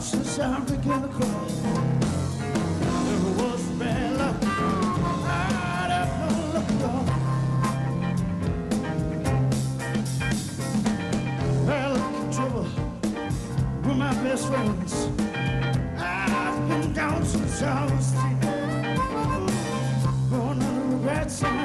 since I began to cry. Never was bad luck. I'd have no luck at all. Bad luck and trouble were my best friends. I've been down since I was 10. Born under a bad sign.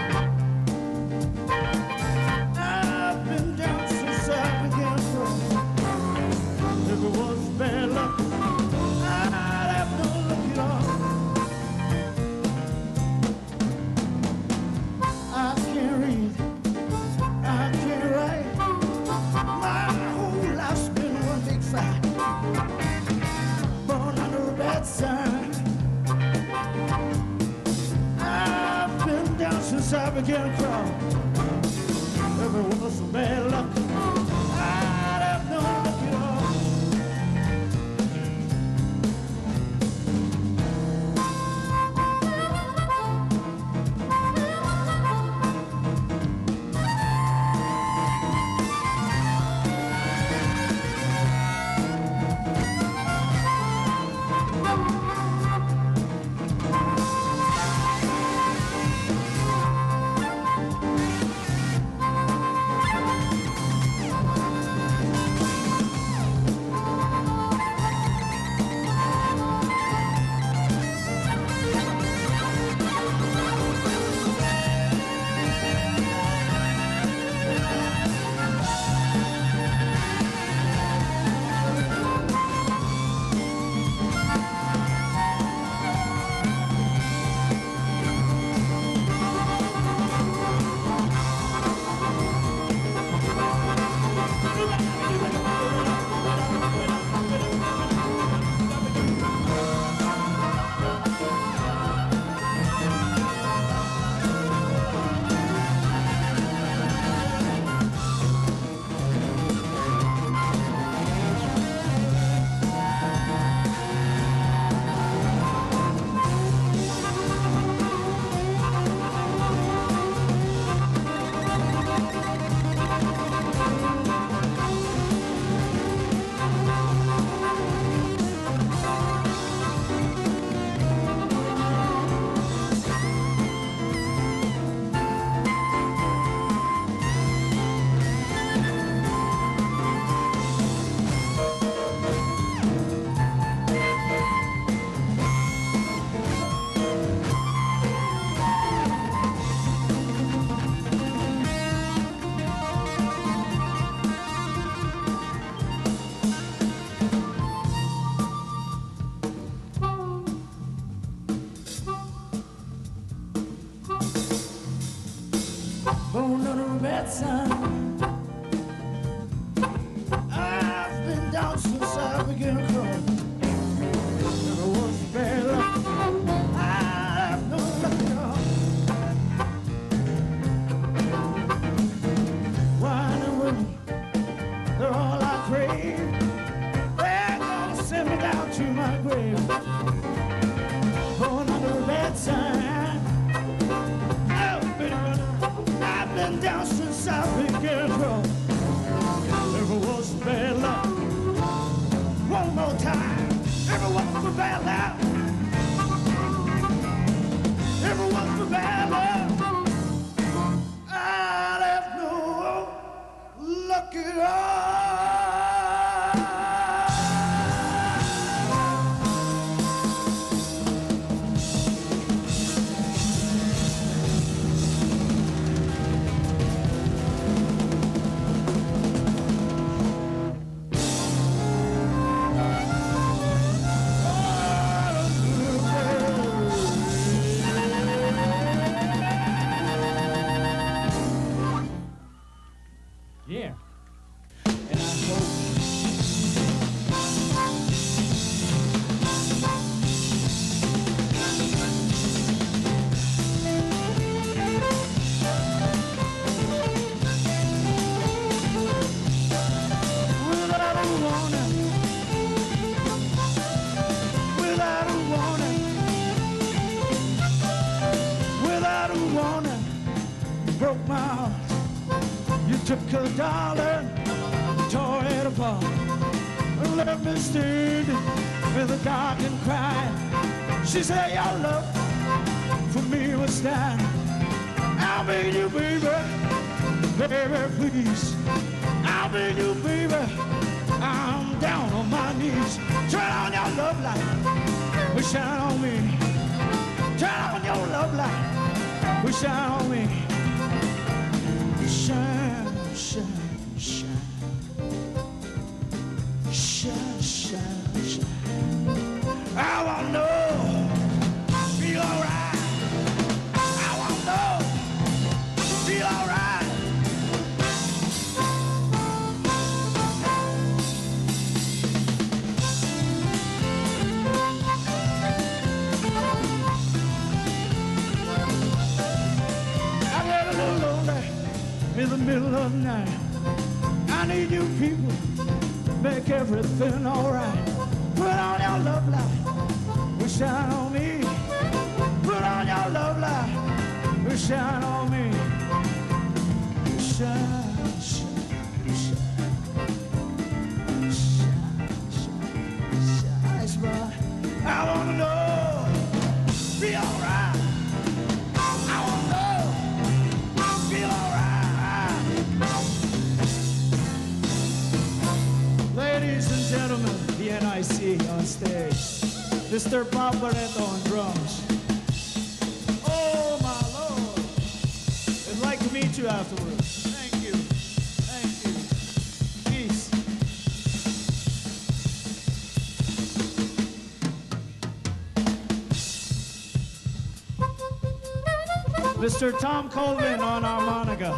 I've been down since I began to cry. Never was bad luck. I'd have no luck at all. I can't read. I can't write. My whole life's been one big fight. Born under a bad sign. I've been down since I began to crawl. Never was so bad luck. I'd have no luck at all. Born under a bad sign. I've been down since I began to cry. Never was bad luck. I have no luck at all. Wine and women, they're all I crave. They're gonna send me down to my grave. Born under a bad sign. I've been down since I began to crawl. Never was bad luck. One more time. Everyone for bad luck. Everyone for bad luck. I'd have no luck at all. Yeah. And I hope without a warning, without a warning, without a warning, broke my heart. You took a dollar, tore it apart. left me standing in the dark and crying. She said, your love for me was dying. I'll be you, baby, baby, please. I'll be you, baby. I'm down on my knees. Turn on your love light, shine on me. Turn on your love light, shine on me. Shine, shine, shine. Shine, shine, shine. I wanna know, feel alright. I wanna know, feel alright. I get a little lonely in the middle of the night. I need you people, make everything alright. Put on your love light, shine on me. Put on your love light, shine on me. Shine, shine, shine. Shine, shine, shine. Nice boy. I wanna know, be alright. I wanna know, feel alright. Ladies and gentlemen, the NIC on stage. Mr. Barreto on drums. Oh my Lord! I'd like to meet you afterwards. Thank you. Thank you. Peace. Mr. Tom Colvin on harmonica.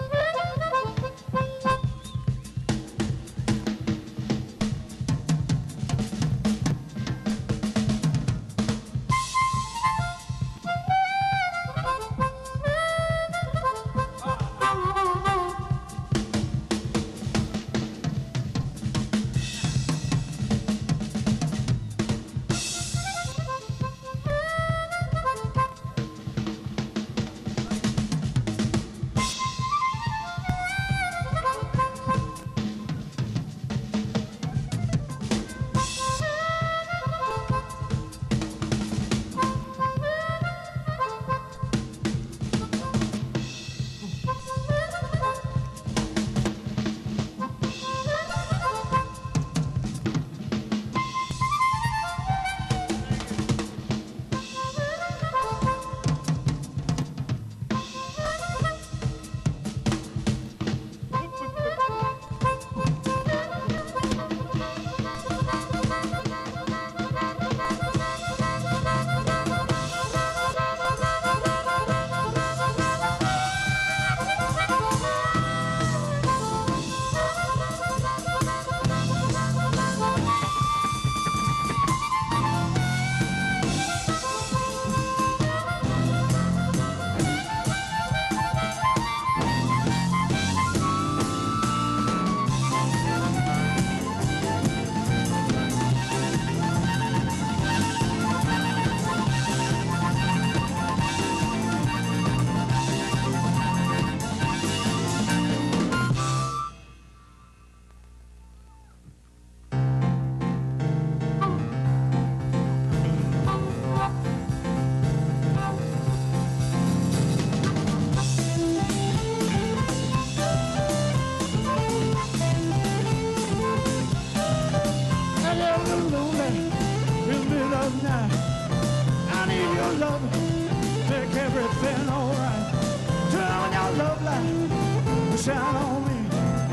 Shine on me.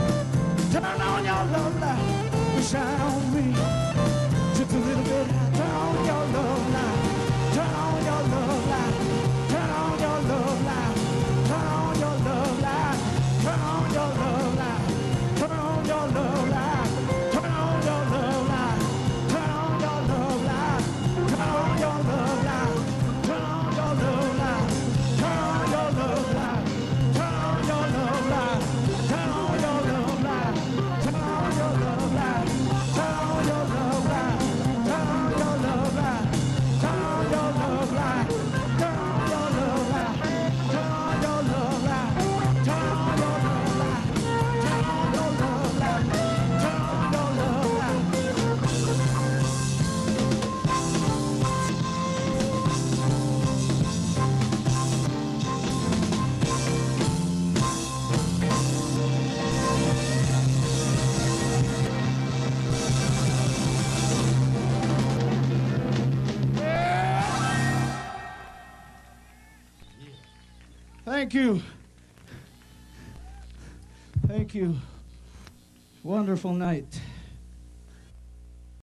Turn on your love light. Shine on me. Just a little bit. Turn on your love light. Turn on your love light. Turn on your love light. Turn on your love light. Turn on your love light. Turn on your love light. Turn on your love light. Turn on your love light. Turn on your love light. Turn on your love light. Turn on your Thank you. Thank you. Wonderful night.